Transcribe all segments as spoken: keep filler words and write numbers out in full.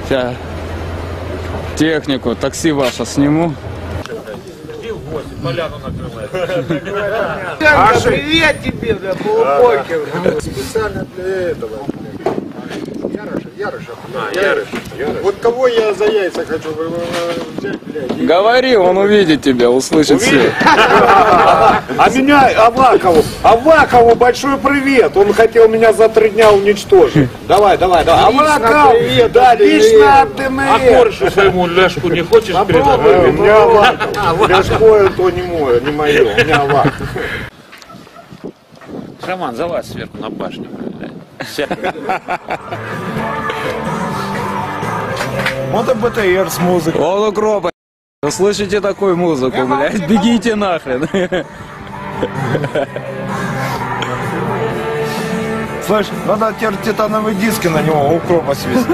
Сейчас технику, такси ваше сниму. Поляну накрывает. Привет тебе, бля, полупокер. Специально для этого. Яроша, Яроша. А, Ярыш. Вот кого я за яйца хочу взять, блядь. Говори, он увидит тебя, услышит все. А меня Авакову, Авакову большой привет. Он хотел меня за три дня уничтожить. Давай, давай, давай. Аваков, да, лично от А ДНР. коршу своему Лешку не хочешь Попробуй, передать? у меня Аваков. Ляшко то не мое, не мое, у меня Аваков. Роман, залазь сверху на башню, блядь. Вот и БТР с музыкой. Он укропа. Вы слышите такую музыку, блядь? Бегите нахрен. Слышь, надо теперь титановые диски на него, укропа свести.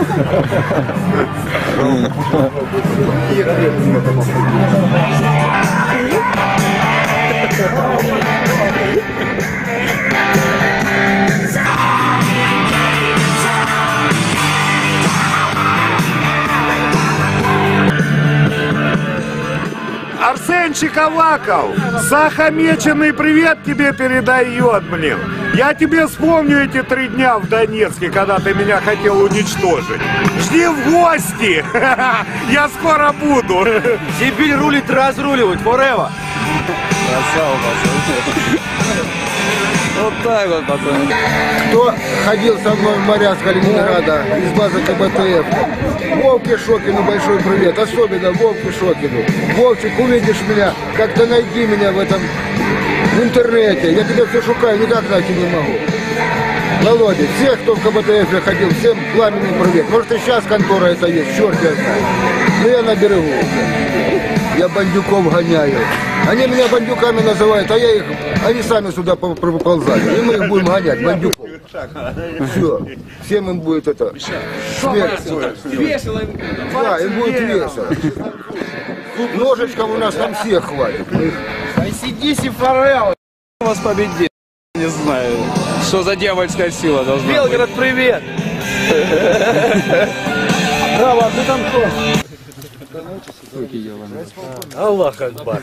Арсенчик Аваков, Сахамеченный привет тебе передает, блин. Я тебе вспомню эти три дня в Донецке, когда ты меня хотел уничтожить. Жди в гости, я скоро буду. Сибирь рулит, разруливает, forever. Красава, пацан. Вот так вот, пацан. Кто ходил со мной в моря с Калининграда из базы КБТФ? Вовке Шокину большой привет, особенно Вовке Шокину. Вовчик, увидишь меня, как-то найди меня в этом, в интернете. Я тебя все шукаю, никак найти не могу. Володя, всех, кто в КБТФ ходил, всем пламенный привет. Может и сейчас контора это есть, черт я знаю. Но я на берегу. Я бандюков гоняю. Они меня бандюками называют, а я их, они сами сюда проползали. И мы их будем гонять, бандюков. Все, всем им будет это, смерть. Весело. Да, им будет весело. Ножичков у нас там всех хватит. ай си ди си forever. Вас победит. Не знаю, что за дьявольская сила должна быть. Белгород, привет. Да, ладно, ты там кто? Аллах Акбар.